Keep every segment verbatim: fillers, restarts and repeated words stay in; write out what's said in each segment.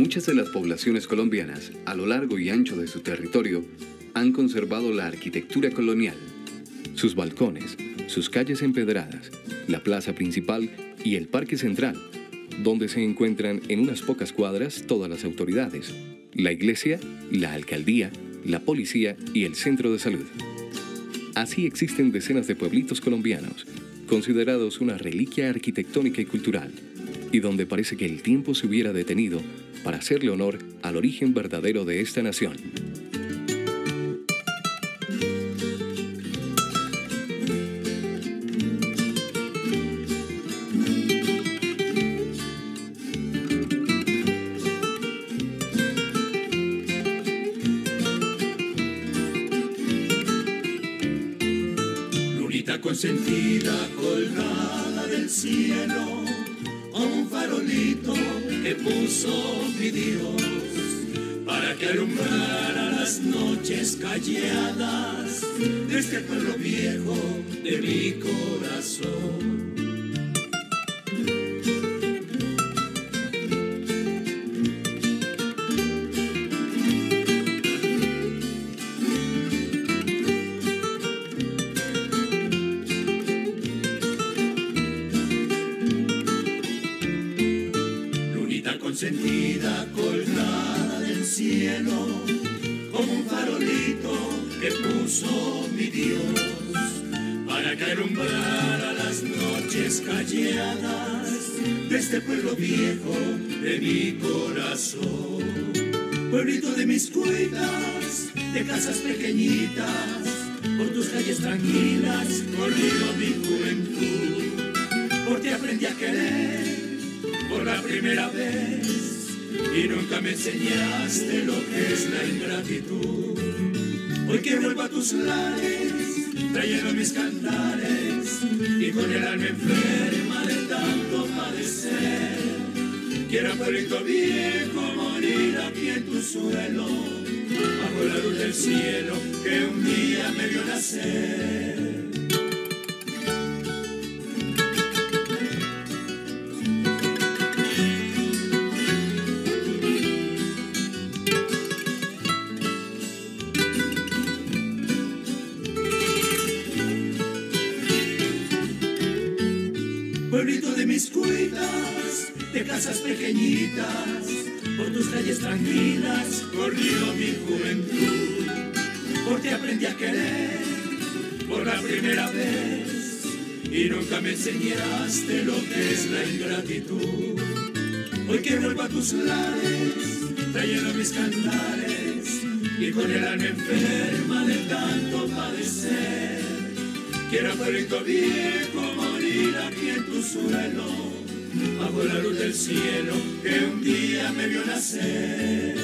Muchas de las poblaciones colombianas, a lo largo y ancho de su territorio, han conservado la arquitectura colonial. Sus balcones, sus calles empedradas, la plaza principal y el parque central, donde se encuentran en unas pocas cuadras todas las autoridades, la iglesia, la alcaldía, la policía y el centro de salud. Así existen decenas de pueblitos colombianos, considerados una reliquia arquitectónica y cultural, y donde parece que el tiempo se hubiera detenido para hacerle honor al origen verdadero de esta nación. Lunita consentida colgada del cielo, como un farolito que puso mi Dios, para que alumbrara las noches calladas de este pueblo viejo de mi corazón. Consentida colgada del cielo, como un farolito que puso mi Dios, para que alumbrara las noches calladas de este pueblo viejo de mi corazón. Pueblito de mis cuitas, de casas pequeñitas, por tus calles tranquilas corrió mi juventud. Por ti aprendí a querer por la primera vez, y nunca me enseñaste lo que es la ingratitud. Hoy que vuelvo a tus lares, trayendo mis cantares, y con el alma enferma de tanto padecer, quiero, pueblito viejo, morir aquí en tu suelo, bajo la luz del cielo que un día me vio nacer. Pueblito de mis cuitas, de casas pequeñitas, por tus calles tranquilas corrió mi juventud. Por ti aprendí a querer por la primera vez, y nunca me enseñaste lo que es la ingratitud. Hoy que vuelvo a tus lares, trayendo mis cantares, y con el alma enferma de tanto padecer, quiero, pueblito viejo, morir aquí en tu suelo, bajo la luz del cielo que un día me vio nacer.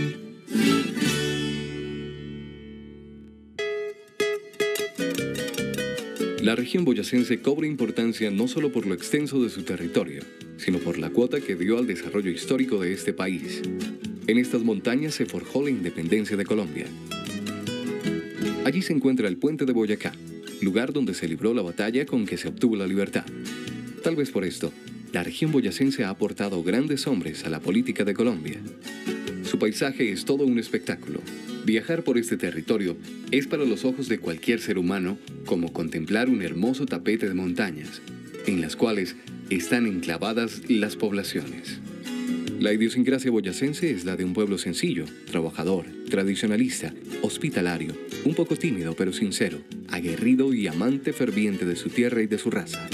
La región boyacense cobra importancia no solo por lo extenso de su territorio, sino por la cuota que dio al desarrollo histórico de este país. En estas montañas se forjó la independencia de Colombia. Allí se encuentra el Puente de Boyacá, lugar donde se libró la batalla con que se obtuvo la libertad. Tal vez por esto, la región boyacense ha aportado grandes hombres a la política de Colombia. Su paisaje es todo un espectáculo. Viajar por este territorio es para los ojos de cualquier ser humano como contemplar un hermoso tapete de montañas, en las cuales están enclavadas las poblaciones. La idiosincrasia boyacense es la de un pueblo sencillo, trabajador, tradicionalista, hospitalario, un poco tímido pero sincero, aguerrido y amante ferviente de su tierra y de su raza.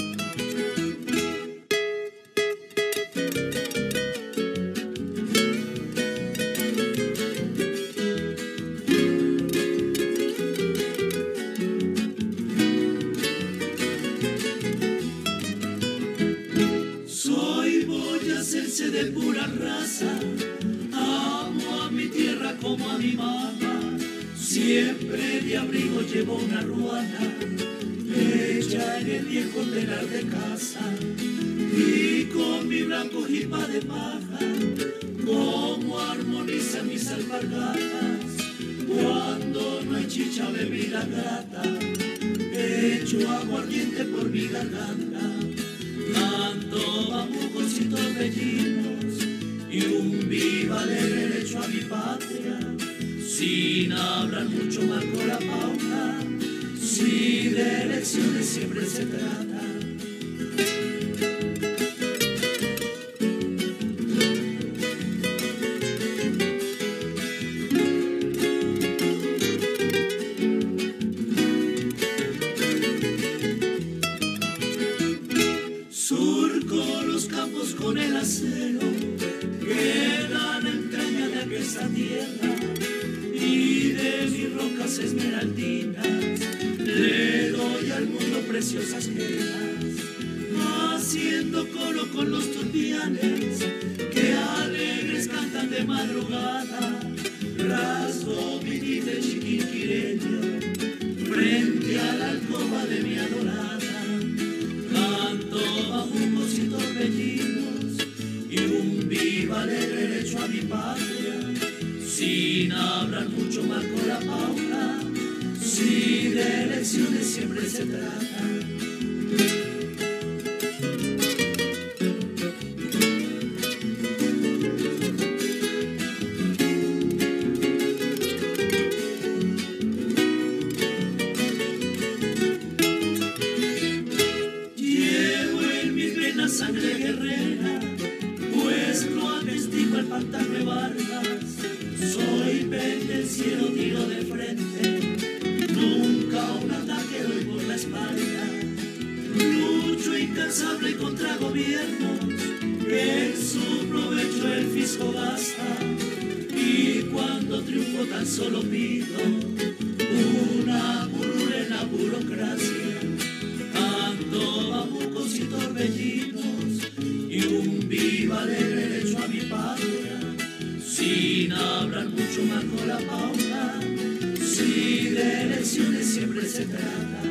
Soy boyacense de pura raza, amo a mi tierra como a mi mamá. Siempre de abrigo llevo una ruana, hecha en el viejo telar de casa, y con mi blanco jipa de paja, como armonizan mis alpargatas, cuando no hay chicha bebida grata, echo aguardiente por mi garganta, canto bambucos y torbellinos, y un viva sin hablar mucho Marco la pauta, si de elecciones siempre se trata. Surco los campos con el acero que da la entraña de aquesta tierra, y de mis rocas esmeraldinas le doy al mundo preciosas gemas, haciendo coro con los turbianes que alegres cantan de madrugada, rasgo mi de chiquinquireño frente a la alcoba de mi adorada. Canto babucos y torbellinos y un viva alegre derecho a mi patria, sin hablar mucho marco la pauta, si de elecciones siempre se trata. Sangre guerrera, pues lo atestigua el pantano de Vargas. Soy pendenciero, tiro de frente, nunca un ataque doy por la espalda. Lucho incansable contra gobiernos que en su provecho el fisco gasta, y cuando triunfo tan solo pido una curul en la burocracia. Canto babucos y torbellinos y un viva alegre derecho a mi patria, sin hablar mucho marco la pauta, si de elecciones siempre se trata.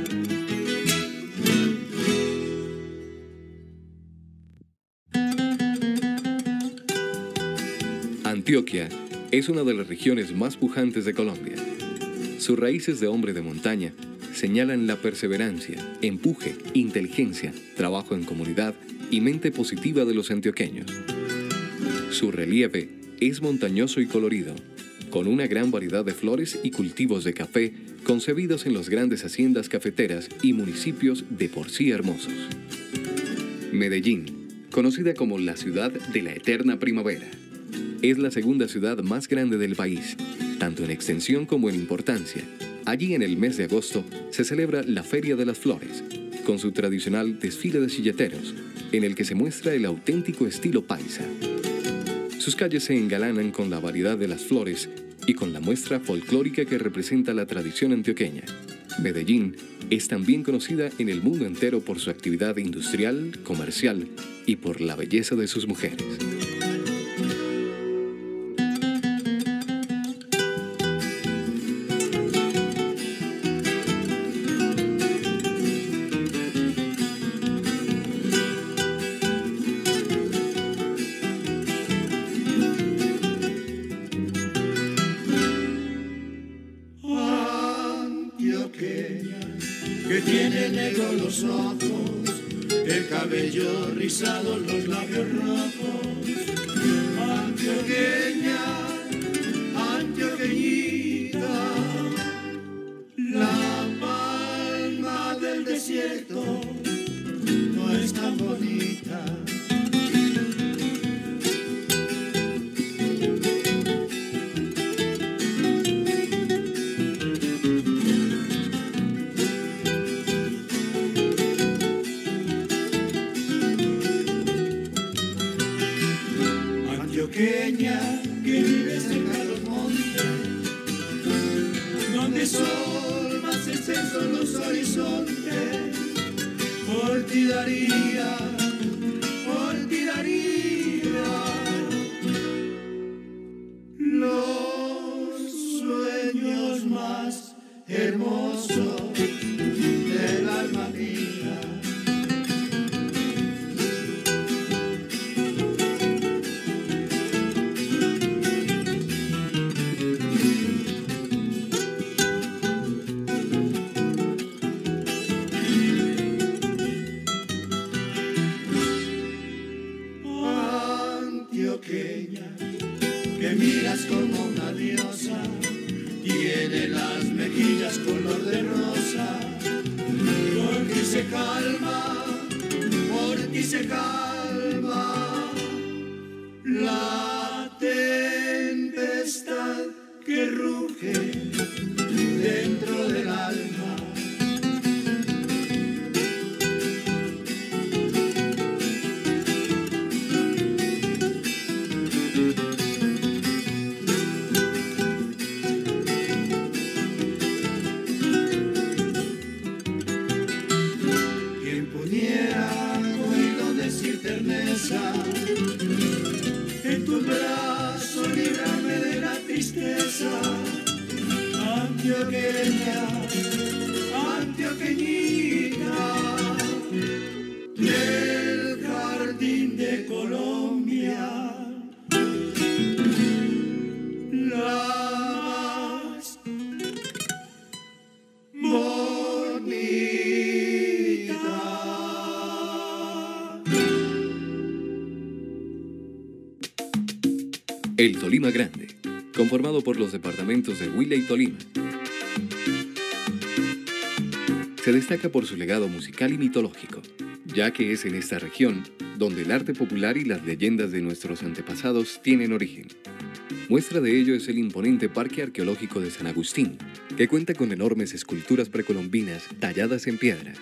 Antioquia es una de las regiones más pujantes de Colombia. Sus raíces de hombre de montaña señalan la perseverancia, empuje, inteligencia, trabajo en comunidad y mente positiva de los antioqueños. Su relieve es montañoso y colorido, con una gran variedad de flores y cultivos de café concebidos en las grandes haciendas cafeteras y municipios de por sí hermosos. Medellín, conocida como la ciudad de la eterna primavera, es la segunda ciudad más grande del país, tanto en extensión como en importancia. Allí en el mes de agosto se celebra la Feria de las Flores, con su tradicional desfile de silleteros, en el que se muestra el auténtico estilo paisa. Sus calles se engalanan con la variedad de las flores y con la muestra folclórica que representa la tradición antioqueña. Medellín es también conocida en el mundo entero por su actividad industrial, comercial y por la belleza de sus mujeres. Que tiene negros los ojos, el cabello rizado, los labios rojos. Antioqueña, antioqueñita, la palma del desierto no es tan bonita. Antioqueña, que vive cerca de los montes, donde son más extensos los horizontes, por ti daría, por ti daría los sueños más hermosos del alma mía. Antioqueña, que miras como una diosa de las mejillas color de rosa, por ti se calma, por ti se calma la tempestad que ruge dentro del alma. En tu brazo librarme de la tristeza, antioqueña, antioqueñita, del jardín de Colombia, la más bonita. El Tolima Grande, conformado por los departamentos de Huila y Tolima. Se destaca por su legado musical y mitológico, ya que es en esta región donde el arte popular y las leyendas de nuestros antepasados tienen origen. Muestra de ello es el imponente Parque Arqueológico de San Agustín, que cuenta con enormes esculturas precolombinas talladas en piedra.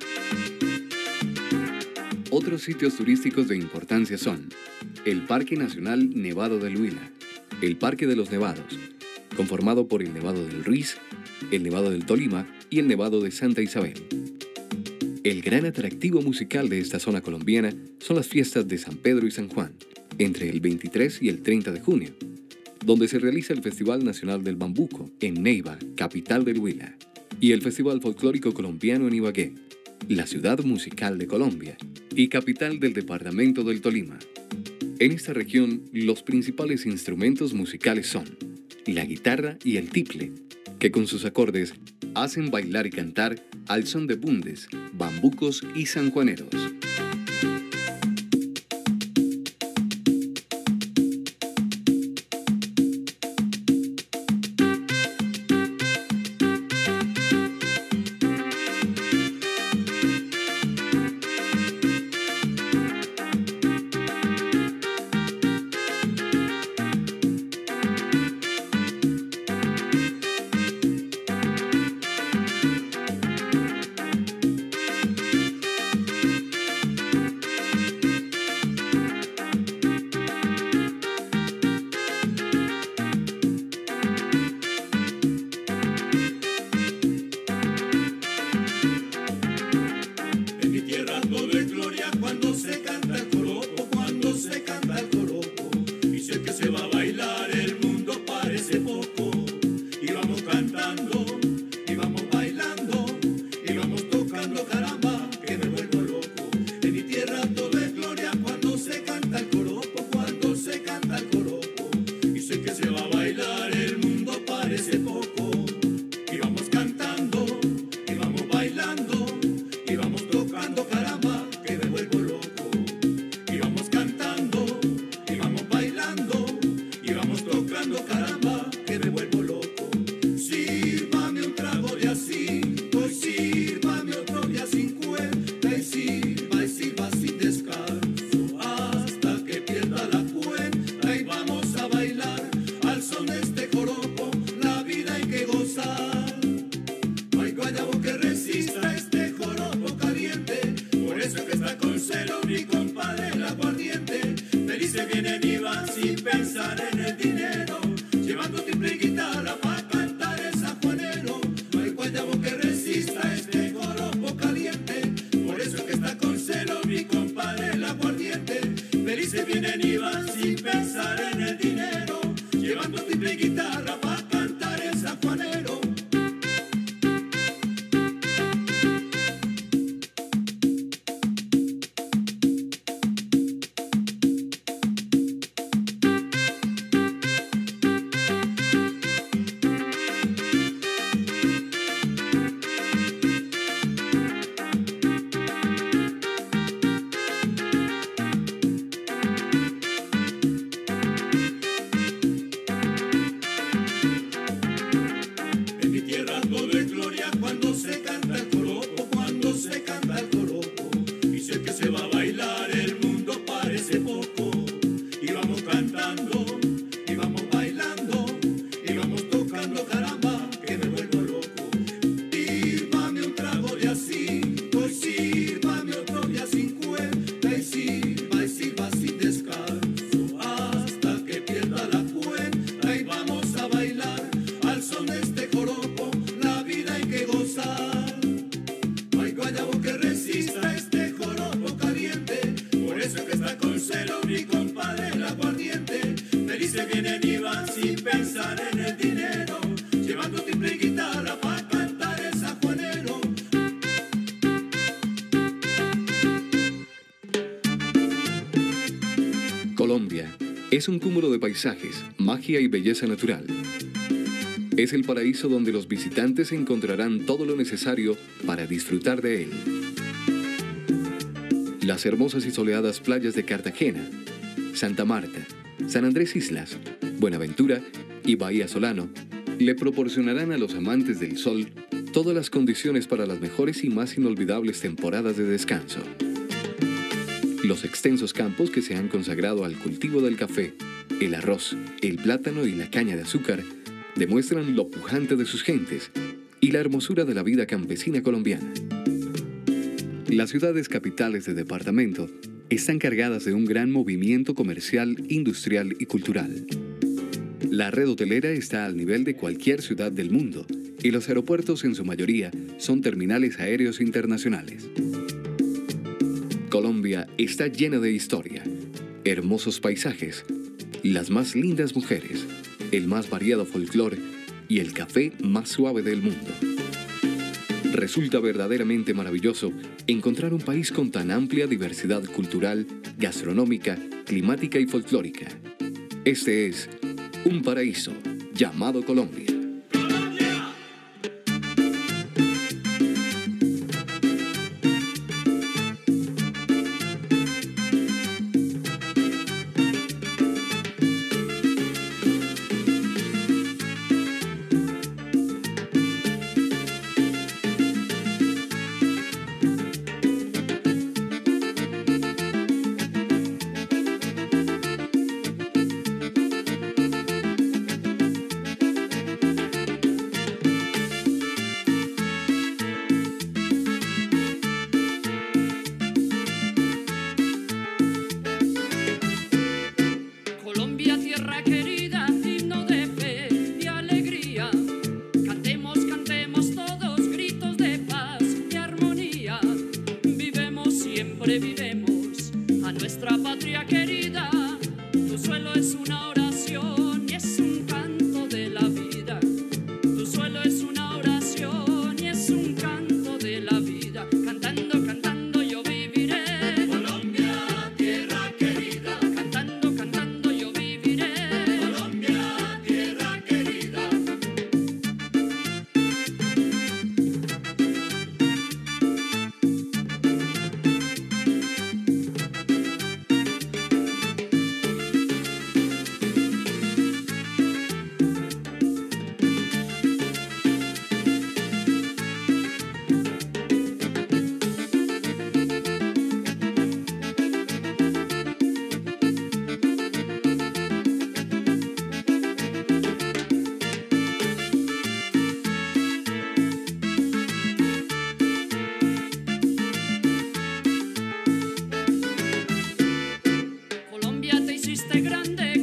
Otros sitios turísticos de importancia son el Parque Nacional Nevado del Huila, el Parque de los Nevados, conformado por el Nevado del Ruiz, el Nevado del Tolima y el Nevado de Santa Isabel. El gran atractivo musical de esta zona colombiana son las fiestas de San Pedro y San Juan, entre el veintitrés y el treinta de junio, donde se realiza el Festival Nacional del Bambuco en Neiva, capital del Huila, y el Festival Folclórico Colombiano en Ibagué, la ciudad musical de Colombia y capital del departamento del Tolima. En esta región, los principales instrumentos musicales son la guitarra y el tiple, que con sus acordes hacen bailar y cantar al son de bundes, bambucos y sanjuaneros. se vienen y van sin pensar en el dinero, llevando timbre y guitarra para cantar el sanjuanero. Colombia es un cúmulo de paisajes, magia y belleza natural. Es el paraíso donde los visitantes encontrarán todo lo necesario para disfrutar de él. Las hermosas y soleadas playas de Cartagena, Santa Marta, San Andrés Islas, Buenaventura y Bahía Solano le proporcionarán a los amantes del sol todas las condiciones para las mejores y más inolvidables temporadas de descanso. Los extensos campos que se han consagrado al cultivo del café, el arroz, el plátano y la caña de azúcar demuestran lo pujante de sus gentes y la hermosura de la vida campesina colombiana. Las ciudades capitales de departamento están cargadas de un gran movimiento comercial, industrial y cultural. La red hotelera está al nivel de cualquier ciudad del mundo y los aeropuertos en su mayoría son terminales aéreos internacionales. Colombia está llena de historia, hermosos paisajes, las más lindas mujeres, el más variado folclore y el café más suave del mundo. Resulta verdaderamente maravilloso encontrar un país con tan amplia diversidad cultural, gastronómica, climática y folclórica. Este es un paraíso llamado Colombia. Sobrevivemos a nuestra patria querida. Tu suelo es una oración y es un canto de la vida. Tu suelo es una oración y es un canto de la vida. Cantando, cantando yo viviré. Colombia, tierra querida. Cantando, cantando yo viviré. Colombia, tierra querida. Colombia, te hiciste grande